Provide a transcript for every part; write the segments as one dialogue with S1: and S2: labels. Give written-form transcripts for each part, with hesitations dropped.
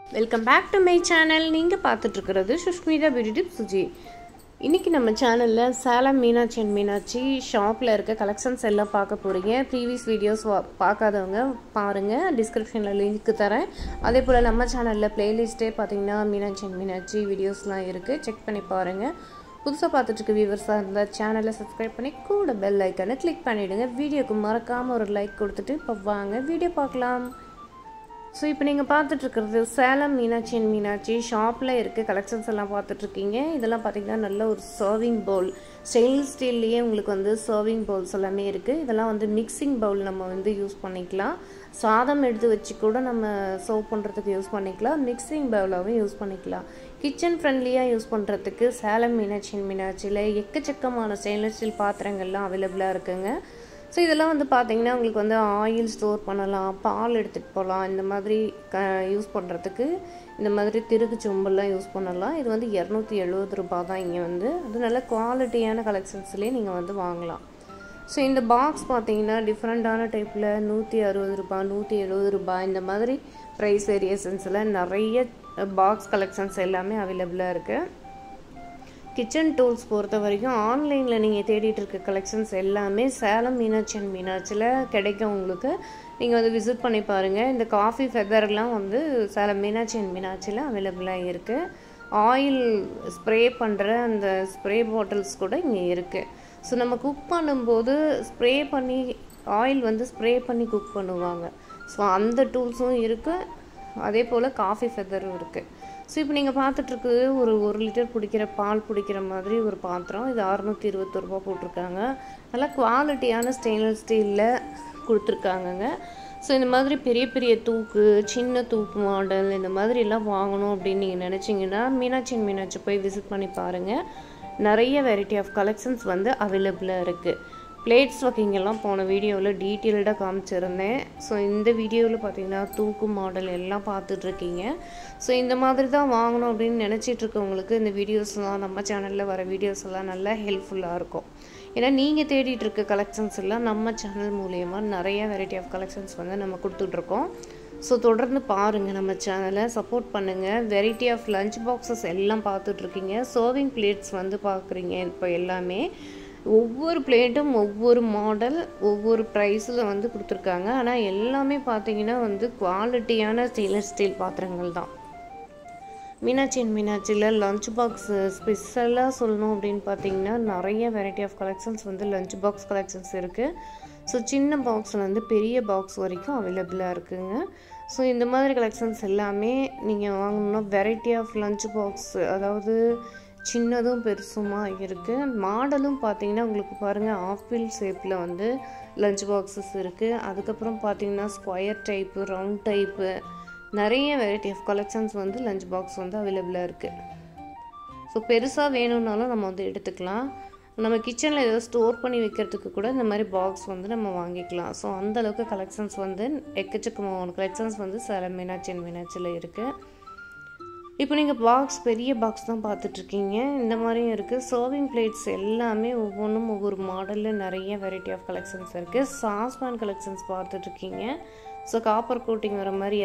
S1: Welcome back to my channel. நீங்க பார்த்துட்டு இருக்கிறது சுஷ்மிதா பியூட்டி டிப்ஸ் சுஜி. இன்னைக்கு நம்ம சேனல்ல salem மீனாட்சி and மீனாட்சி ஷாப்ல இருக்க கலெக்ஷன்ஸ் எல்லாம் பார்க்க போறீங்க. ப்ரீவியஸ் வீடியோஸ் பார்க்காதவங்க பாருங்க, டிஸ்கிரிப்ஷன்ல லிங்க் தரேன். அதேபோல நம்ம சேனல்ல பிளேலிஸ்டே பாத்தீங்கன்னா மீனாட்சி and மீனாட்சி வீடியோஸ்லாம் இருக்கு, செக் பண்ணி பாருங்க. புதுசா பார்த்துட்டு இருக்க வியூவர்ஸா இருந்தா சேனலை சப்ஸ்கிரைப் பண்ணி கூட பெல் ஐகானை கிளிக் பண்ணிடுங்க. வீடியோக்கு மறக்காம ஒரு லைக் கொடுத்துட்டு இப்ப வாங்க வீடியோ பார்க்கலாம். So இப்போ நீங்க பார்த்துட்டு இருக்கிறது salem மீனாட்சி and மீனாட்சி ஷாப்ல இருக்க கலெக்ஷன்ஸ் எல்லாம் பார்த்துட்டு இருக்கீங்க. இதெல்லாம் பாத்தீங்கன்னா நல்ல ஒரு சர்விங் பவுல், ஸ்டெயின்லெஸ் ஸ்டீல்லயே உங்களுக்கு வந்து சர்விங் பவுல்ஸ் எல்லாமே இருக்கு. இதெல்லாம் வந்து மிக்சிங் பவுல் நம்ம வந்து யூஸ் பண்ணிக்கலாம். சாதம் எடுத்து வச்சு கூட நம்ம சர்வ் பண்றதுக்கு யூஸ் பண்ணிக்கலாம். மிக்சிங் பவுலாவும் யூஸ் பண்ணிக்கலாம். கிச்சன் ஃப்ரெண்ட்லியா யூஸ் பண்றதுக்கு salem மீனாட்சி and மீனாட்சில எக்கச்சக்கமான ஸ்டெயின்லெஸ் ஸ்டீல் பாத்திரங்கள்லாம் அவேலபிளா இருக்குங்க. So இதெல்லாம் வந்து பாத்தீங்கன்னா உங்களுக்கு வந்து ஆயில் ஸ்டோர் பண்ணலாம், பால் எடுத்துட்டு போலாம், இந்த மாதிரி யூஸ் பண்றதுக்கு இந்த மாதிரி திருகு சொம்பெல்லாம் யூஸ் பண்ணலாம். இது வந்து 270 ரூபாய் தான் இங்க வந்து. அது நல்ல குவாலிட்டியான கலெக்ஷன்ஸ்லயே நீங்க வந்து வாங்கலாம். So இந்த பாக்ஸ் பாத்தீங்கன்னா டிஃபரண்டான டைப்ல 160 ரூபாய், 170 ரூபாய் இந்த மாதிரி பிரைஸ் வேரியேஷன்ஸ்ல நிறைய பாக்ஸ் கலெக்ஷன்ஸ் எல்லாமே அவேலபிளா இருக்கு. கிச்சன் டூல்ஸ் பொறுத்த வரைக்கும் ஆன்லைனில் நீங்கள் தேடிட்டு இருக்க கலெக்ஷன்ஸ் எல்லாமே salem மீனாட்சி and மீனாட்சியில் கிடைக்கும் உங்களுக்கு. நீங்கள் வந்து விசிட் பண்ணி பாருங்கள். இந்த காஃபி ஃபெதர்லாம் வந்து salem மீனாட்சி and மீனாட்சியில் அவைலபிளாக இருக்குது. ஆயில் ஸ்ப்ரே பண்ணுற அந்த ஸ்ப்ரே பாட்டில்ஸ் கூட இங்கே இருக்குது. ஸோ நம்ம குக் பண்ணும்போது ஸ்ப்ரே பண்ணி ஆயில் வந்து ஸ்ப்ரே பண்ணி குக் பண்ணுவாங்க. ஸோ அந்த டூல்ஸும் இருக்குது. அதே போல் காஃபி ஃபெதரும் இருக்குது. ஸோ இப்போ நீங்கள் பார்த்துட்டு இருக்குது ஒரு லிட்டர் பிடிக்கிற பால் பிடிக்கிற மாதிரி ஒரு பாத்திரம். இது 620 ரூபா போட்டிருக்காங்க. நல்லா குவாலிட்டியான ஸ்டெயின்லெஸ் ஸ்டீலில் கொடுத்துருக்காங்கங்க. ஸோ இந்த மாதிரி பெரிய பெரிய தூக்கு, சின்ன தூக்கு மாடல் இந்த மாதிரி எல்லாம் வாங்கணும் அப்படின்னு நீங்கள் நினச்சிங்கன்னா மீனாட்சி and மீனாட்சி போய் விசிட் பண்ணி பாருங்கள். நிறைய வெரைட்டி ஆஃப் கலெக்ஷன்ஸ் வந்து அவைலபிளாக இருக்குது. பிளேட்ஸ் ஒர்க்கிங்கெல்லாம் போன வீடியோவில் டீட்டெயில்டாக காமிச்சிருந்தேன். ஸோ இந்த வீடியோவில் பார்த்தீங்கன்னா தூக்கு மாடல் எல்லாம் பார்த்துட்ருக்கீங்க. ஸோ இந்த மாதிரி தான் வாங்கணும் அப்படின்னு நினச்சிட்ருக்கவங்களுக்கு இந்த வீடியோஸ்லாம் நம்ம சேனலில் வர வீடியோஸ் எல்லாம் நல்லா ஹெல்ப்ஃபுல்லாக இருக்கும். ஏன்னா நீங்கள் தேடிட்டு இருக்க கலெக்ஷன்ஸ் எல்லாம் நம்ம சேனல் மூலயமா நிறைய வெரைட்டி ஆஃப் கலெக்ஷன்ஸ் வந்து நம்ம கொடுத்துட்ருக்கோம். ஸோ தொடர்ந்து பாருங்கள், நம்ம சேனலை சப்போர்ட் பண்ணுங்கள். வெரைட்டி ஆஃப் லஞ்ச் பாக்ஸஸ் எல்லாம் பார்த்துட்ருக்கீங்க. சர்விங் பிளேட்ஸ் வந்து பார்க்குறீங்க. இப்போ எல்லாமே ஒவ்வொரு பிளேட்டும் ஒவ்வொரு மாடல் ஒவ்வொரு ப்ரைஸில் வந்து கொடுத்துருக்காங்க. ஆனால் எல்லாமே பார்த்தீங்கன்னா வந்து குவாலிட்டியான ஸ்டெயின்லெஸ் ஸ்டீல் பாத்திரங்கள் தான். மீனாட்சி and மீனாட்சியில் லஞ்ச் பாக்ஸ் ஸ்பெஷலாக சொல்லணும் அப்படின்னு பார்த்தீங்கன்னா நிறைய வெரைட்டி ஆஃப் கலெக்ஷன்ஸ் வந்து லஞ்ச் பாக்ஸ் கலெக்ஷன்ஸ் இருக்குது. ஸோ சின்ன பாக்ஸ்லேருந்து பெரிய பாக்ஸ் வரைக்கும் அவைலபிளாக இருக்குங்க. ஸோ இந்த மாதிரி கலெக்ஷன்ஸ் எல்லாமே நீங்கள் வாங்கணுன்னா வெரைட்டி ஆஃப் லஞ்ச் பாக்ஸ், அதாவது சின்னதும் பெருசுமா இருக்குது. மாடலும் பார்த்தீங்கன்னா உங்களுக்கு பாருங்கள் ஆப்பிள் ஷேப்பில் வந்து லஞ்ச் பாக்ஸஸ் இருக்குது. அதுக்கப்புறம் பார்த்தீங்கன்னா ஸ்கொயர் டைப்பு, ரவுண்ட் டைப்பு, நிறைய வெரைட்டி ஆஃப் கலெக்ஷன்ஸ் வந்து லஞ்ச் பாக்ஸ் வந்து அவைலபிளாக இருக்குது. ஸோ பெருசாக வேணும்னாலும் நம்ம வந்து எடுத்துக்கலாம். நம்ம கிச்சனில் ஏதாவது ஸ்டோர் பண்ணி வைக்கிறதுக்கு கூட இந்த மாதிரி பாக்ஸ் வந்து நம்ம வாங்கிக்கலாம். ஸோ அந்தளவுக்கு கலெக்ஷன்ஸ் வந்து எக்கச்சக்கமான கலெக்ஷன்ஸ் வந்து salem மீனாட்சி and மீனாட்சியில் இருக்குது. இப்போ நீங்கள் பாக்ஸ் பெரிய பாக்ஸ் தான் பார்த்துட்ருக்கீங்க. இந்த மாதிரியும் இருக்குது. சர்விங் பிளேட்ஸ் எல்லாமே ஒவ்வொன்றும் ஒவ்வொரு மாடலில் நிறைய வெரைட்டி ஆஃப் கலெக்ஷன்ஸ் இருக்குது. சாஸ்பான் கலெக்ஷன்ஸ் பார்த்துட்ருக்கீங்க. ஸோ காப்பர் கோட்டிங் வர மாதிரி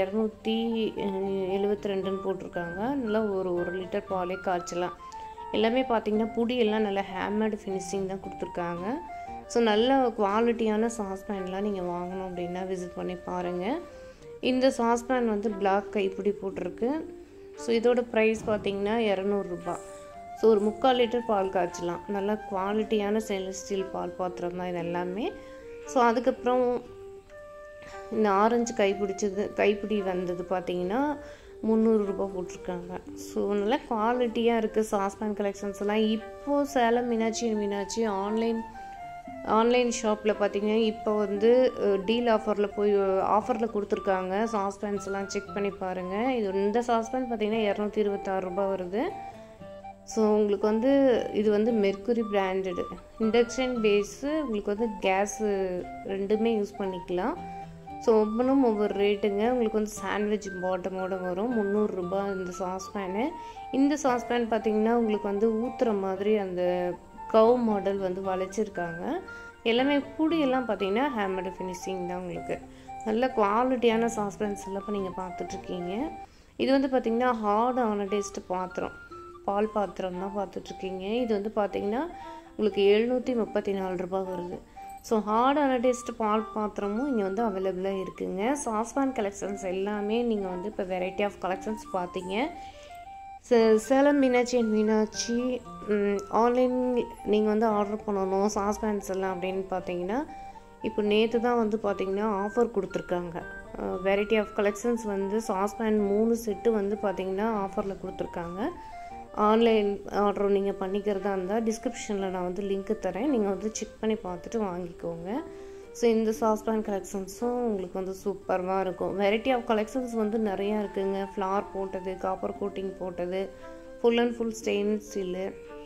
S1: 272 போட்டிருக்காங்க. நல்லா ஒரு லிட்டர் பாலே காய்ச்சலாம். எல்லாமே பார்த்தீங்கன்னா புடி எல்லாம் நல்லா ஹேமர்டு ஃபினிஷிங் தான் கொடுத்துருக்காங்க. ஸோ நல்ல குவாலிட்டியான சாஸ்பேன்லாம் நீங்கள் வாங்கணும் அப்படின்னா விசிட் பண்ணி பாருங்கள். இந்த சாஸ்பேன் வந்து பிளாக் கைப்பிடி போட்டிருக்கு. ஸோ இதோட ப்ரைஸ் பார்த்தீங்கன்னா 200 ரூபாய். ஸோ ஒரு 3/4 லிட்டர் பால் காய்ச்சலாம். நல்லா குவாலிட்டியான ஸ்டெயின்லெஸ் ஸ்டீல் பால் பாத்திரம் தான் இது எல்லாமே. ஸோ அதுக்கப்புறம் இந்த ஆரஞ்சு கைப்பிடி வந்தது பார்த்தீங்கன்னா 300 ரூபாய் போட்டிருக்காங்க. ஸோ நல்லா குவாலிட்டியாக இருக்குது சாஸ்பேன் கலெக்ஷன்ஸ் எல்லாம். இப்போது salem Meenakshi and Meenakshi online ஷாப்பில் பார்த்தீங்கன்னா இப்போ வந்து டீல் ஆஃபரில் கொடுத்துருக்காங்க. சாஸ்பேன்ஸ் எல்லாம் செக் பண்ணி பாருங்கள். இந்த சாஸ்பேன் பார்த்தீங்கன்னா 226 ரூபாய் வருது. ஸோ உங்களுக்கு வந்து இது வந்து மெர்க்குரி பிராண்டடு இண்டக்ஷன் பேஸு, உங்களுக்கு வந்து கேஸு ரெண்டுமே யூஸ் பண்ணிக்கலாம். ஸோ ஒவ்வொன்றும் ஒவ்வொரு ரேட்டுங்க. உங்களுக்கு வந்து சாண்ட்விச் பாட்டமோட வரும் 300 ரூபாய் இந்த சாஸ்பேனு. இந்த சாஸ்பேன் பார்த்தீங்கன்னா உங்களுக்கு வந்து ஊற்றுற மாதிரி அந்த கவ் மாடல் வந்து வளைச்சிருக்காங்க. எல்லாமே புடியெல்லாம் பார்த்தீங்கன்னா ஹேமர்டு ஃபினிஷிங் தான். உங்களுக்கு நல்ல குவாலிட்டியான சாஸ்பேன்ஸ் எல்லாம் இப்போ நீங்கள் பார்த்துட்ருக்கீங்க. இது வந்து பார்த்திங்கன்னா ஹார்ட் ஆனடைஸ்டு பாத்திரம், பால் பாத்திரம் தான் பார்த்துட்ருக்கீங்க. இது வந்து பார்த்திங்கன்னா உங்களுக்கு 734 ரூபா வருது. ஸோ ஹார்ட் ஆனடைஸ்டு பால் பாத்திரமும் இங்கே வந்து அவைலபிளாக இருக்குதுங்க. சாஸ்பான் கலெக்ஷன்ஸ் எல்லாமே நீங்கள் வந்து இப்போ வெரைட்டி ஆஃப் கலெக்ஷன்ஸ் பார்த்தீங்க. சேலம் மீனாட்சி அண்ட் மீனாட்சி ஆன்லைன் நீங்கள் வந்து ஆர்டர் பண்ணணும் சாஸ்பேன்ஸ் எல்லாம் அப்படின்னு பார்த்தீங்கன்னா, இப்போ நேற்று தான் வந்து பார்த்திங்கன்னா ஆஃபர் கொடுத்துருக்காங்க. வெரைட்டி ஆஃப் கலெக்ஷன்ஸ் வந்து சாஸ்பேன் 3 செட்டு வந்து பார்த்திங்கன்னா ஆஃபரில் கொடுத்துருக்காங்க. ஆன்லைன் ஆர்டர் நீங்கள் பண்ணிக்கிறதா இருந்தால் டிஸ்கிரிப்ஷனில் நான் வந்து லிங்க்கு தரேன், நீங்கள் வந்து செக் பண்ணி பார்த்துட்டு வாங்கிக்கோங்க. ஸோ இந்த சாஸ்பேன் கலெக்ஷன்ஸும் உங்களுக்கு வந்து சூப்பராக இருக்கும். வெரைட்டி ஆஃப் கலெக்ஷன்ஸ் வந்து நிறையா இருக்குதுங்க. ஃப்ளார் போட்டது, காப்பர் கோட்டிங் போட்டது, full and full stainless steel.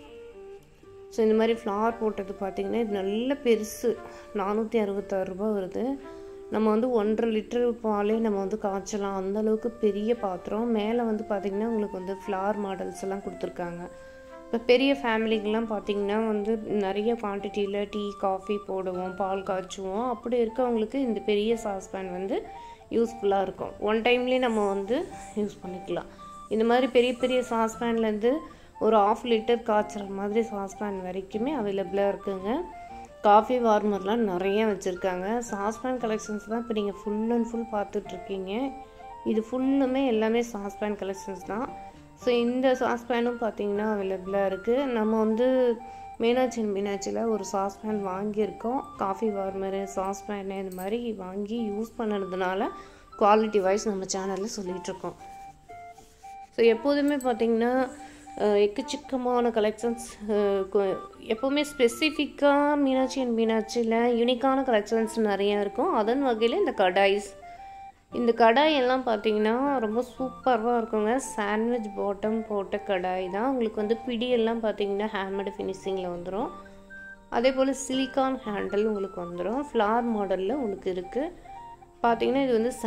S1: So இந்த மாதிரி ஃப்ளார் போட்டது பார்த்திங்கன்னா இது நல்ல பெருசு, 466 ரூபா வருது. நம்ம வந்து 1.5 லிட்டர் பாலே நம்ம வந்து காய்ச்சலாம், அந்தளவுக்கு பெரிய பாத்திரம். மேலே வந்து பார்த்திங்கன்னா உங்களுக்கு வந்து ஃப்ளார் மாடல்ஸ் எல்லாம் கொடுத்துருக்காங்க. இப்போ பெரிய ஃபேமிலிக்கெலாம் பார்த்திங்கன்னா வந்து நிறைய குவான்டிட்டியில் டீ காஃபி போடுவோம், பால் காய்ச்சுவோம். அப்படி இருக்கவங்களுக்கு இந்த பெரிய சாஸ்பேன் வந்து யூஸ்ஃபுல்லாக இருக்கும். ஒன் டைம்லேயே நம்ம வந்து யூஸ் பண்ணிக்கலாம். இந்த மாதிரி பெரிய பெரிய சாஸ்பேன்லேருந்து ஒரு 1/2 லிட்டர் காய்ச்சுற மாதிரி சாஸ்பேன் வரைக்குமே அவைலபிளாக இருக்குதுங்க. காஃபி வார்மர்லாம் நிறைய வச்சுருக்காங்க. சாஸ்பேன் கலெக்ஷன்ஸ் தான் இப்போ நீங்கள் ஃபுல் அண்ட் ஃபுல் பார்த்துட்ருக்கீங்க. இது ஃபுல்லுமே எல்லாமே சாஸ்பேன் கலெக்ஷன்ஸ் தான். ஸோ இந்த சாஸ்பேனும் பார்த்திங்கன்னா அவைலபிளாக இருக்குது. நம்ம வந்து மீனாட்சியில் ஒரு சாஸ்பேன் வாங்கியிருக்கோம். காஃபி வார்மரு, சாஸ்பேனு இந்த மாதிரி வாங்கி யூஸ் பண்ணுறதுனால குவாலிட்டி வைஸ் நம்ம சேனலில் சொல்லிகிட்ருக்கோம். ஸோ எப்போதுமே பார்த்திங்கன்னா எக்கச்சக்கமான கலெக்ஷன்ஸ், எப்போவுமே ஸ்பெசிஃபிக்காக மீனாட்சியில் யூனிக்கான கலெக்ஷன்ஸ் நிறையா இருக்கும். அதன் வகையில் இந்த கடாய் எல்லாம் பார்த்திங்கன்னா ரொம்ப சூப்பராக இருக்குங்க. சாண்ட்விச் பாட்டம் போட்ட கடாய் தான். உங்களுக்கு வந்து பிடியெல்லாம் பார்த்திங்கன்னா ஹேண்ட்மேடு ஃபினிஷிங்கில் வந்துடும். அதே போல் சிலிக்கான் ஹேண்டில் உங்களுக்கு வந்துடும். ஃப்ளார் மாடலில் உங்களுக்கு இருக்குது. பார்த்திங்கன்னா இது வந்து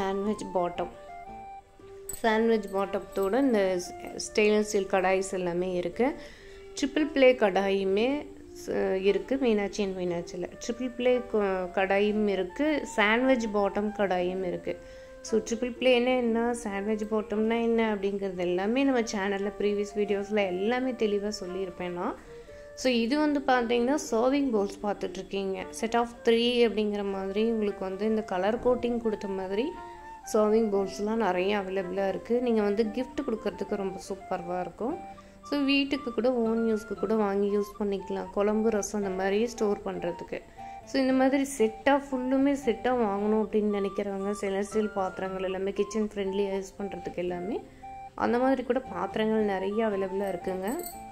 S1: சாண்ட்விச் பாட்டத்தோட இந்த ஸ்டெயின்லெஸ் ஸ்டீல் கடாய்ஸ் எல்லாமே இருக்குது. ட்ரிபிள் ப்ளே கடாயுமே இருக்குது மீனாட்சியில். ட்ரிபிள் ப்ளே கடாயும் இருக்குது, சாண்ட்விச் பாட்டம் கடாயும் இருக்குது. ஸோ ட்ரிபிள் ப்ளேன்னா என்ன, சாண்ட்விச் பாட்டம்னா என்ன அப்படிங்கிறது எல்லாமே நம்ம சேனலில் ப்ரீவியஸ் வீடியோஸில் எல்லாமே தெளிவாக சொல்லியிருப்பேன் நான். ஸோ இது வந்து பார்த்தீங்கன்னா சர்விங் பவுல்ஸ் பார்த்துட்ருக்கீங்க. செட் ஆஃப் 3 அப்படிங்கிற மாதிரி உங்களுக்கு வந்து இந்த கலர் கோட்டிங் கொடுத்த மாதிரி சர்விங் பவுல்ஸ்லாம் நிறைய அவைலபிளாக இருக்குது. நீங்கள் வந்து கிஃப்ட் கொடுக்கறதுக்கு ரொம்ப சூப்பராக இருக்கும். ஸோ வீட்டுக்கு கூட ஓன் யூஸ்க்கு கூட வாங்கி யூஸ் பண்ணிக்கலாம், குழம்பு ரசம் இந்த மாதிரி ஸ்டோர் பண்ணுறதுக்கு. ஸோ இந்த மாதிரி ஃபுல்லுமே செட்டாக வாங்கணும் அப்படின்னு நினைக்கிறவங்க ஸ்டெயின்லெஸ் ஸ்டீல் பாத்திரங்கள் எல்லாமே கிச்சன் ஃப்ரெண்ட்லியாக யூஸ் பண்ணுறதுக்கு எல்லாமே அந்த மாதிரி கூட பாத்திரங்கள் நிறைய அவைலபிளாக இருக்குங்க.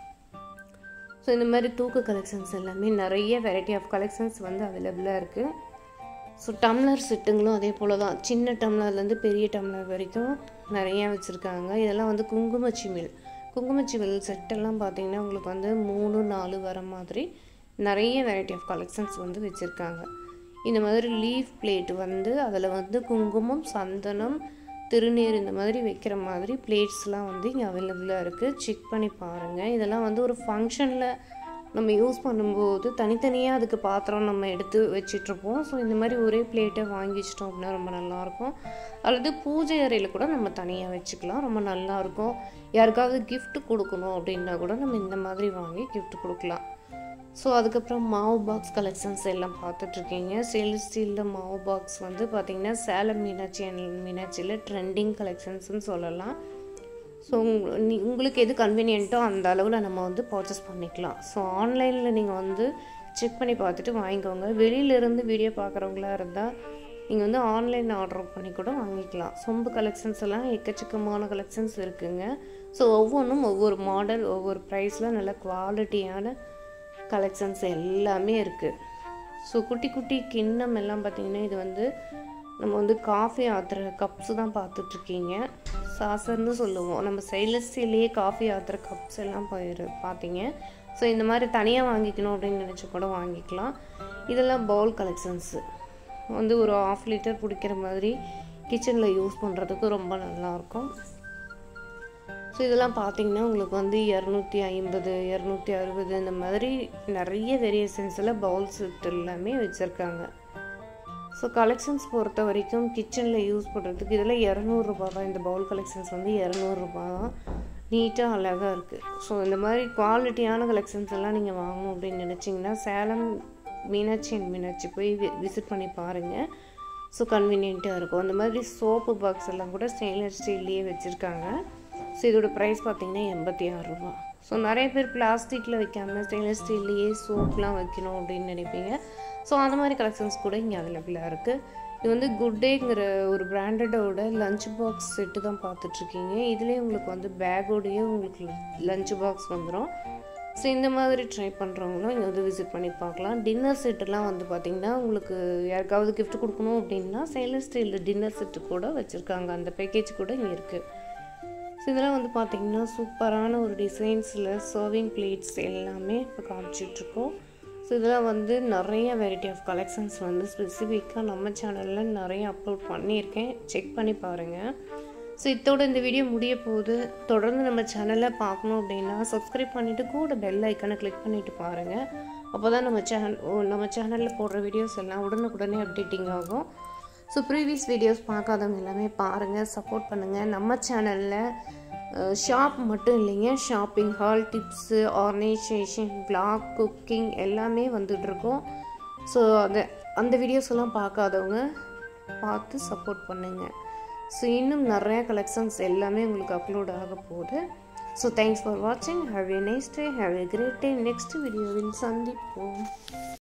S1: ஸோ இந்த மாதிரி தூக்கு கலெக்ஷன்ஸ் எல்லாமே நிறைய வெரைட்டி ஆஃப் கலெக்ஷன்ஸ் வந்து அவைலபிளாக இருக்குது. ஸோ டம்ளர் செட்டுங்களும் அதே போல் தான், சின்ன டம்ளர்லேருந்து பெரிய டம்ளர் வரைக்கும் நிறையா வச்சுருக்காங்க. இதெல்லாம் வந்து குங்குமச்சிமிழ் செட்டெல்லாம் பார்த்திங்கன்னா உங்களுக்கு வந்து 3, 4 வர மாதிரி நிறைய வெரைட்டி ஆஃப் கலெக்ஷன்ஸ் வந்து வச்சுருக்காங்க. இந்த மாதிரி லீஃப் பிளேட் வந்து அதில் வந்து குங்குமம், சந்தனம், திருநீர் இந்த மாதிரி வைக்கிற மாதிரி பிளேட்ஸ்லாம் வந்து இங்கே அவைலபிளாக இருக்குது. செக் பண்ணி பாருங்கள். இதெல்லாம் வந்து ஒரு ஃபங்க்ஷனில் நம்ம யூஸ் பண்ணும்போது தனித்தனியாக அதுக்கு பாத்திரம் நம்ம எடுத்து வச்சிட்ருப்போம். ஸோ இந்த மாதிரி ஒரே பிளேட்டை வாங்கி வச்சிட்டோம் அப்படின்னா ரொம்ப நல்லாயிருக்கும். அல்லது பூஜை அறையில் கூட நம்ம தனியாக வச்சுக்கலாம், ரொம்ப நல்லாயிருக்கும். யாருக்காவது கிஃப்ட் கொடுக்கணும் அப்படின்னா கூட நம்ம இந்த மாதிரி வாங்கி கிஃப்ட் கொடுக்கலாம். ஸோ அதுக்கப்புறம் மாவு பாக்ஸ் கலெக்ஷன்ஸ் எல்லாம் பார்த்துட்ருக்கீங்க. ஸ்டெயின்லெஸ் ஸ்டீலில் மாவு பாக்ஸ் வந்து பார்த்திங்கன்னா சேலம் மீனாட்சியில் ட்ரெண்டிங் கலெக்ஷன்ஸ்னு சொல்லலாம். ஸோ உங்களுக்கு எது கன்வீனியன்ட்டோ அந்த அளவில் நம்ம வந்து பர்ச்சேஸ் பண்ணிக்கலாம். ஸோ ஆன்லைனில் நீங்கள் வந்து செக் பண்ணி பார்த்துட்டு வாங்கிக்கோங்க. வெளியிலேருந்து வீடியோ பார்க்குறவங்களா இருந்தால் நீங்கள் வந்து ஆன்லைன் ஆர்டர் பண்ணி கூட வாங்கிக்கலாம். சொம்பு கலெக்ஷன்ஸ் எல்லாம் எக்கச்சக்கமான கலெக்ஷன்ஸ் இருக்குதுங்க. ஸோ ஒவ்வொன்றும் ஒவ்வொரு மாடல், ஒவ்வொரு ப்ரைஸில் நல்ல குவாலிட்டியான கலெக்ஷன்ஸ் எல்லாமே இருக்குது. ஸோ குட்டி குட்டி கிண்ணம் எல்லாம் பார்த்திங்கன்னா இது வந்து நம்ம வந்து காஃபி ஆற்றுற கப்ஸு தான் பார்த்துட்ருக்கீங்க. சாசர்னு சொல்லுவோம். நம்ம ஸ்டெயின்லெஸ் ஸ்டீல்லையே காஃபி ஆற்றுற கப்ஸ் எல்லாம் பார்த்தீங்க. ஸோ இந்த மாதிரி தனியாக வாங்கிக்கணும் அப்படின்னு நினச்சி கூட வாங்கிக்கலாம். இதெல்லாம் பவுல் கலெக்ஷன்ஸு வந்து ஒரு 1/2 லிட்டர் பிடிக்கிற மாதிரி கிச்சனில் யூஸ் பண்ணுறதுக்கு ரொம்ப நல்லாயிருக்கும். ஸோ இதெல்லாம் பார்த்திங்கன்னா உங்களுக்கு வந்து 250, 260 இந்த மாதிரி நிறைய வேரியேஷன்ஸில் பவுல் செட் எல்லாமே வச்சுருக்காங்க. ஸோ கலெக்ஷன்ஸ் பொறுத்த வரைக்கும் கிச்சனில் யூஸ் பண்ணுறதுக்கு இதில் 200 ரூபா தான். இந்த பவுல் கலெக்ஷன்ஸ் வந்து 200 ரூபா தான். நீட்டாக அழகாக இருக்குது. ஸோ இந்த மாதிரி குவாலிட்டியான கலெக்ஷன்ஸ் எல்லாம் நீங்கள் வாங்கணும் அப்படின்னு நினச்சிங்கன்னா சேலம் மீனாட்சி அண்ட் மீனாட்சி போய் விசிட் பண்ணி பாருங்கள். ஸோ கன்வீனியண்ட்டாக இருக்கும். அந்த மாதிரி சோப்பு பாக்ஸ் எல்லாம் கூட ஸ்டெயின்லெஸ் ஸ்டீல்லையே வச்சுருக்காங்க. ஸோ இதோட ப்ரைஸ் பார்த்திங்கன்னா 86 ரூபா. ஸோ நிறைய பேர் பிளாஸ்டிக்கில் வைக்காமல் ஸ்டெயின்லெஸ் ஸ்டீல்லையே சோப்லாம் வைக்கணும் அப்படின்னு நினைப்பீங்க. ஸோ அந்த மாதிரி கலெக்ஷன்ஸ் கூட இங்கே அவைலபிளாக இருக்குது. இது வந்து குட் டேங்கிற ஒரு பிராண்டடோட லஞ்ச் பாக்ஸ் செட்டு தான் பார்த்துட்ருக்கீங்க. இதுலேயே உங்களுக்கு வந்து பேக்கோடையே உங்களுக்கு லஞ்ச் பாக்ஸ் வந்துடும். ஸோ இந்த மாதிரி ட்ரை பண்ணுறவங்களும் இங்கே வந்து விசிட் பண்ணி பார்க்கலாம். டின்னர் செட்டுலாம் வந்து பார்த்திங்கன்னா உங்களுக்கு யாருக்காவது கிஃப்ட் கொடுக்கணும் அப்படின்னா ஸ்டெயின்லெஸ் ஸ்டீல் டின்னர் செட்டு கூட வச்சுருக்காங்க. அந்த பேக்கேஜ் கூட இங்கே இருக்குது. ஸோ இதெல்லாம் வந்து பார்த்திங்கன்னா சூப்பரான ஒரு டிசைன்ஸில் சர்விங் பிளேட்ஸ் எல்லாமே இப்போ காமிச்சிட்ருக்கோம். ஸோ இதெல்லாம் வந்து நிறைய வெரைட்டி ஆஃப் கலெக்ஷன்ஸ் வந்து ஸ்பெசிஃபிக்காக நம்ம சேனலில் நிறைய அப்லோட் பண்ணியிருக்கேன். செக் பண்ணி பாருங்கள். ஸோ இதோட இந்த வீடியோ முடிய போகுது. தொடர்ந்து நம்ம சேனலில் பார்க்கணும் அப்படின்னா சப்ஸ்கிரைப் பண்ணிவிட்டு கூட பெல் ஐக்கனை கிளிக் பண்ணிவிட்டு பாருங்கள். அப்போ தான் நம்ம சேனலில் போடுற வீடியோஸ் எல்லாம் உடனுக்குடனே அப்டேட்டிங் ஆகும். ஸோ ப்ரீவியஸ் வீடியோஸ் பார்க்காதவங்க எல்லாமே பாருங்கள், சப்போர்ட் பண்ணுங்கள். நம்ம சேனலில் ஷாப் மட்டும் இல்லைங்க, shopping haul, tips, organisation, blog, cooking எல்லாமே வந்துட்டுருக்கோம். ஸோ அந்த வீடியோஸ் எல்லாம் பார்க்காதவங்க பார்த்து சப்போர்ட் பண்ணுங்கள். ஸோ இன்னும் நிறையா கலெக்ஷன்ஸ் எல்லாமே உங்களுக்கு அப்லோட் ஆக போகுது. ஸோ தேங்க்ஸ் ஃபார் வாட்சிங். Have a nice day, have a great day. Next வீடியோவில் சந்திப்போம்.